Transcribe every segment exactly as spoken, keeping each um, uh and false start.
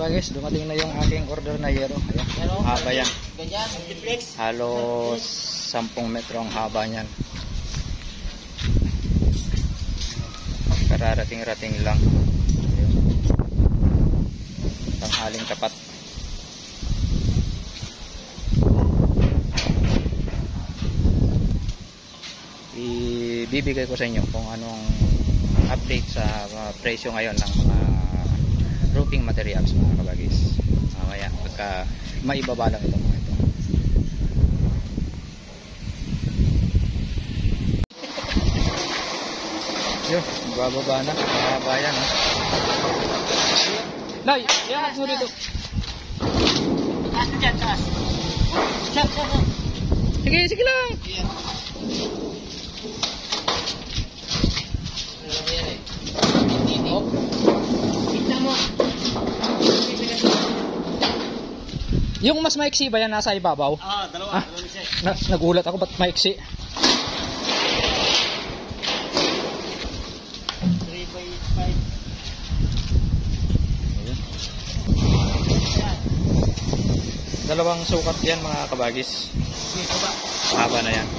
kabagis, dumating na yung aking order na yero. Ayan, haba yan. Halos sampung metro ang haba niyan. Kararating-rating lang. Ayan. Tanghaling tapat. Ibibigay ko sa inyo kung anong update sa uh, presyo ngayon ng mga uh, roofing materials mga kabagis. Mamaya pagka maibaba lang ito mga ito. Yun, bababa na. Mahaba yan. Ha? Nay, yan mo dito. Ah, dyan, taas. Siya, siya, siya. Sige, sige lang. Oh. Kita mo. Yung mas maiksi ba yan nasa ibabaw? Ah, dalawa. Ah, na, nagulat ako ba't maiksi? three by five. Dalawang sukat yan mga kabagis. Haba na yan.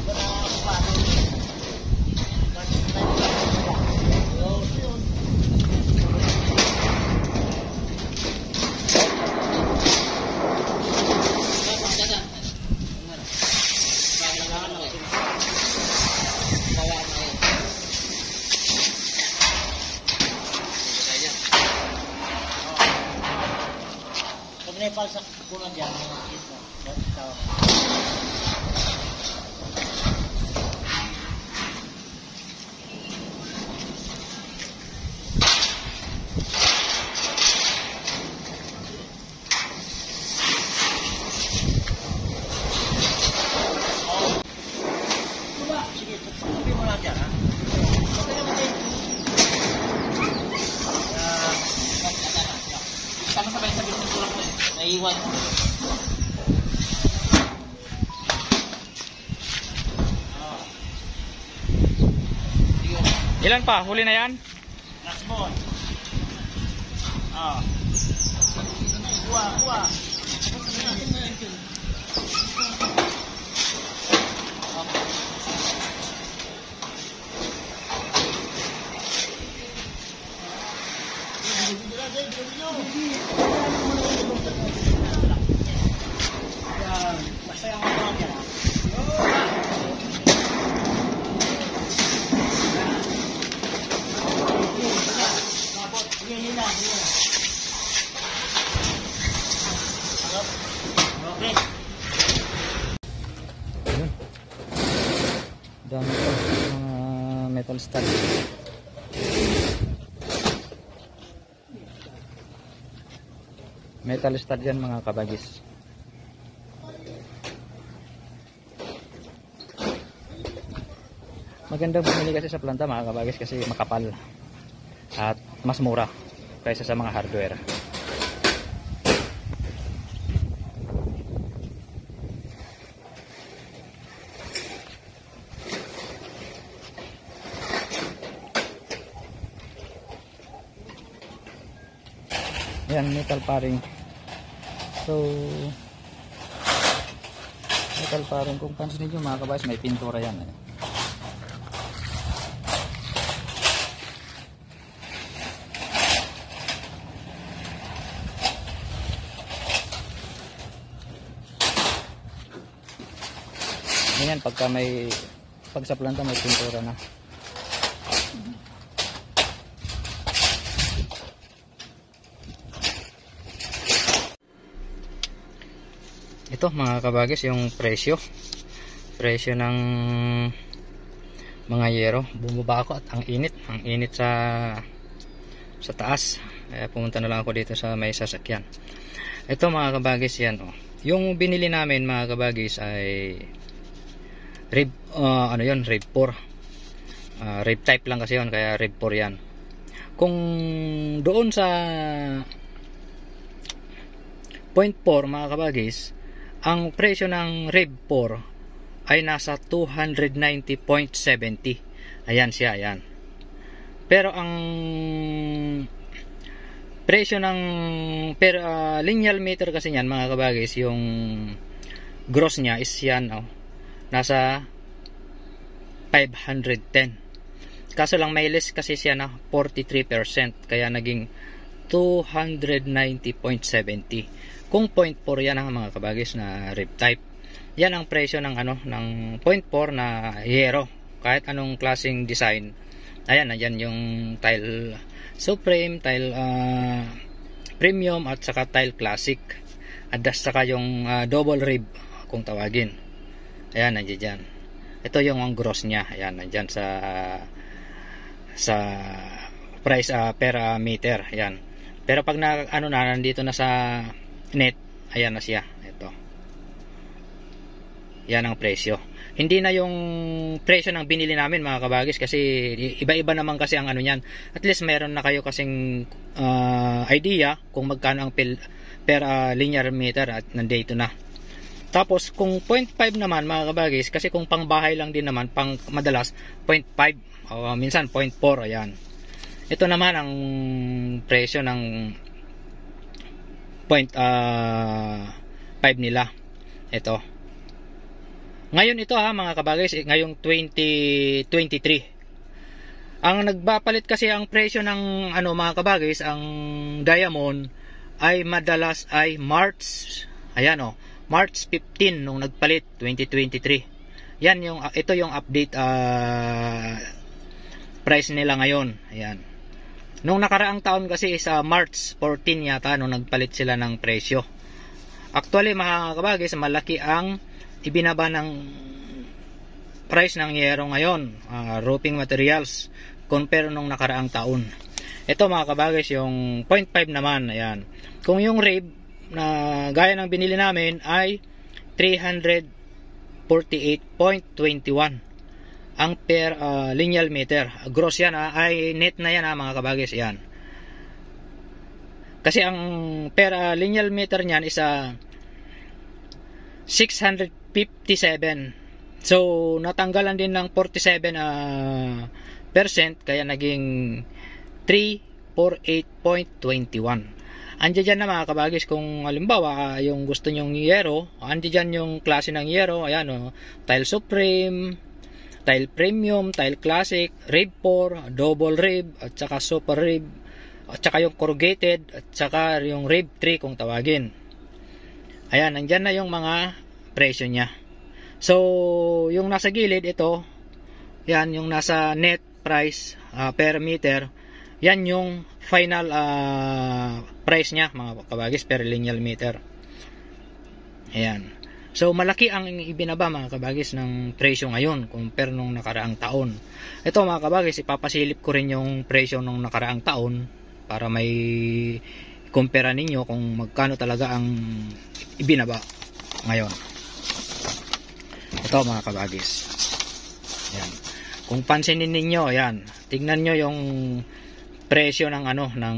Nepal sa kunan dyan mga kita. Sige, tutupi mo lang dyan ha. Okay naman din. Sama sabay sabi ng tulak mo eh. Naiwan. Ilan pa? Huli na yan? Last ball. Ah. Kuha, kuha. Basta yung mga yan ha. Sige, hila, hila. Okay. Ayun. Dami ko mga metal stud. Metal stud yan mga kabagis. Magandang bumili kasi sa planta mga kabagis kasi makapal at mas mura kaysa sa mga hardware. Yan, metal paring. So metal paring, kung pansin niyo mga kabagis, may pintura yan eh. Ganyan pagka may pag sa planta may pintura na. Ito mga kabagis yung presyo. Presyo ng mga yero. Bumaba ako at ang init, ang init sa sa taas. Kaya pumunta na lang ako dito sa may sasakyan. Ito mga kabagis yan oh. Yung binili namin mga kabagis ay rib uh, ano yon, rib four. Uh, rib type lang kasi yon kaya rib four yan. Kung doon sa point four mga kabagis, ang presyo ng rib four ay nasa two ninety point seven zero. Ayan siya, ayan. Pero ang presyo ng per uh, linear meter kasi niyan mga kabagis, yung gross niya is yan, oh, nasa five hundred ten. Kaso lang may less kasi siya na forty-three percent, kaya naging two ninety point seven zero. Kung zero point four yan ang mga kabagis na rib type. Yan ang presyo ng ano ng zero point four na Hero. Kahit anong klaseng design. Ayan, ayan yung tile Supreme, tile uh, Premium at saka tile Classic. At saka yung uh, double rib kung tawagin. Ayan, nandiyan dyan. Ito yung ang gross niya. Ayan, nandiyan sa uh, sa price uh, per uh, meter. Ayan. Pero pag na, ano na, nandito na sa net, ayan na siya. Ito. Yan ang presyo. Hindi na yung presyo ng binili namin mga kabagis, kasi iba-iba naman kasi ang ano niyan. At least meron na kayo kasing uh, idea kung magkano ang pil, per uh, linear meter at nandito na. Tapos kung zero point five naman mga kabagis, kasi kung pang bahay lang din naman, pang madalas zero point five o minsan zero point four, ayan. Ito naman ang presyo ng zero point five nila. Ito. Ngayon ito ha mga kabagis, ngayong twenty twenty-three. Ang nagbapalit kasi ang presyo ng ano mga kabagis, ang diamond ay madalas ay March, ayan o, March fifteen nung nagpalit twenty twenty-three. Yan yung ito yung update uh, price nila ngayon. Ayan. Nung nakaraang taon kasi sa March fourteen yata nung nagpalit sila ng presyo. Actually mga kabagis, malaki ang ibinaba ng price ng Hero ngayon, uh, roofing materials, compare nung nakaraang taon. Ito mga kabagis yung zero point five naman. Ayan. Kung yung rib na gaya ng binili namin ay three forty-eight point two one ang per uh, linear meter. Gross yan ha, ay net na yan ha mga kabagis. Yan. Kasi ang per uh, linear meter niyan is uh, six fifty-seven. So natanggalan din ng forty-seven uh, percent, kaya naging three forty-eight point two one. Andiyan dyan na mga kabagis, kung halimbawa yung gusto nyong Hero, andiyan dyan yung klase ng Hero. Ayan o, tile Supreme, tile Premium, tile Classic, rib four, double rib, at saka super rib, at saka yung corrugated, at saka yung rib three kung tawagin. Ayan, nandyan na yung mga presyo niya. So yung nasa gilid ito, yan yung nasa net price uh, per meter, yan yung final uh, price niya mga kabagis per linear meter. Ayan. So malaki ang ibinaba mga kabagis ng presyo ngayon compare nung nakaraang taon. Ito mga kabagis, ipapasilip ko rin yung presyo nung nakaraang taon para may kumpara ninyo kung magkano talaga ang ibinaba ngayon. Ito mga kabagis. Ayan. Kung pansinin ninyo, ayan, tignan nyo yung presyo ng ano ng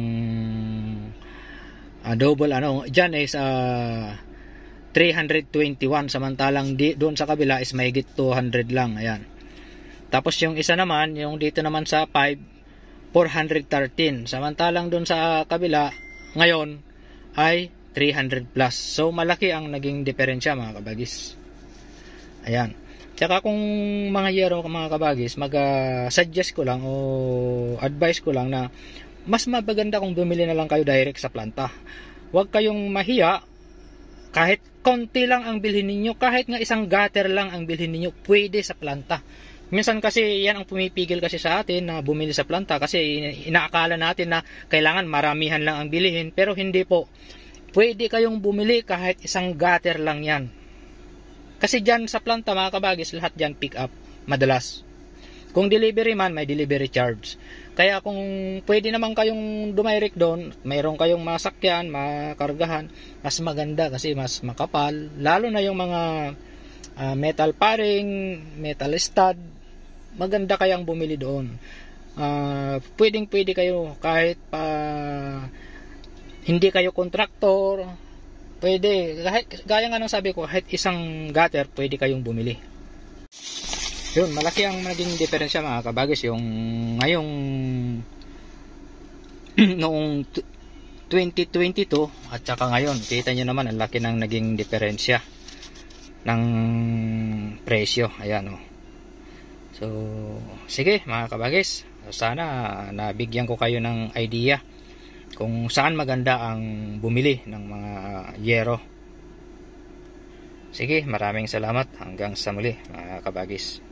uh, double ano, diyan is uh, three twenty-one, samantalang di, doon sa kabila is mahigit two hundred lang. Ayan. Tapos yung isa naman, yung dito naman sa five, four thirteen, samantalang doon sa kabila ngayon ay three hundred plus. So malaki ang naging diferensya mga kabagis. Ayan. Tsaka kung mga Hero mga kabagis, mag-suggest uh, ko lang o advice ko lang na mas mabaganda kung bumili na lang kayo direct sa planta. Huwag kayong mahiya, kahit konti lang ang bilhin ninyo, kahit nga isang gutter lang ang bilhin ninyo, pwede sa planta. Minsan kasi yan ang pumipigil kasi sa atin na bumili sa planta, kasi inaakala natin na kailangan maramihan lang ang bilhin, pero hindi po. Pwede kayong bumili kahit isang gutter lang yan. Kasi dyan sa planta mga kabagis, lahat dyan pick up madalas. Kung delivery man, may delivery charge. Kaya kung pwede naman kayong dumirect doon, mayroon kayong masakyan, makargahan, mas maganda kasi mas makapal. Lalo na yung mga uh, metal paring, metal stud, maganda kayang bumili doon. Uh, pwedeng pwede kayo kahit pa hindi kayo kontraktor, pwede, kahit, gaya nga nang sabi ko, kahit isang gutter, pwede kayong bumili. Yun, malaki ang naging diferensya mga kabagis. Yung ngayong noong twenty twenty-two at saka ngayon. Kita nyo naman ang laki ng naging diferensya ng presyo. Ayan o. So, sige mga kabagis, sana nabigyan ko kayo ng idea kung saan maganda ang bumili ng mga yero. Sige, maraming salamat. Hanggang sa muli mga kabagis.